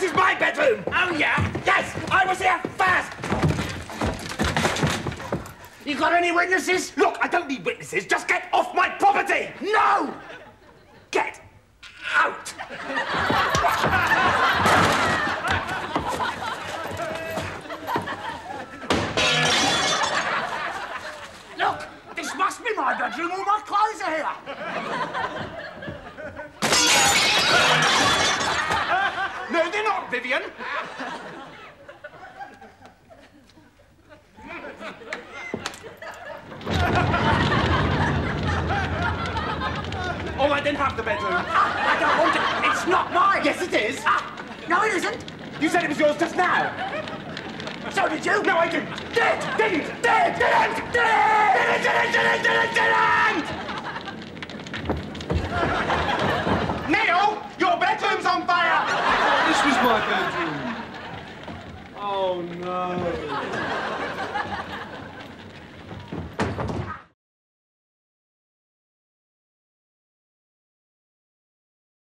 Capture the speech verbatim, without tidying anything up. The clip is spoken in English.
is my bedroom! Oh, yeah? Yes, I was here first! You got any witnesses? Look, I don't need witnesses. Just get off my property! No! Get out! Look, this must be my bedroom. All my clothes are here. No, they're not, Vivian. All right, then have the bedroom. Ah, I don't want it. It's not mine. Yes, it is. Ah, no, it isn't. You said it was yours just now. So did you? No, I didn't. Did, didn't, did, didn't, did, didn't, didn't, didn't, didn't, didn't. Neil, your bedroom's on fire. This was my bedroom. Oh, no.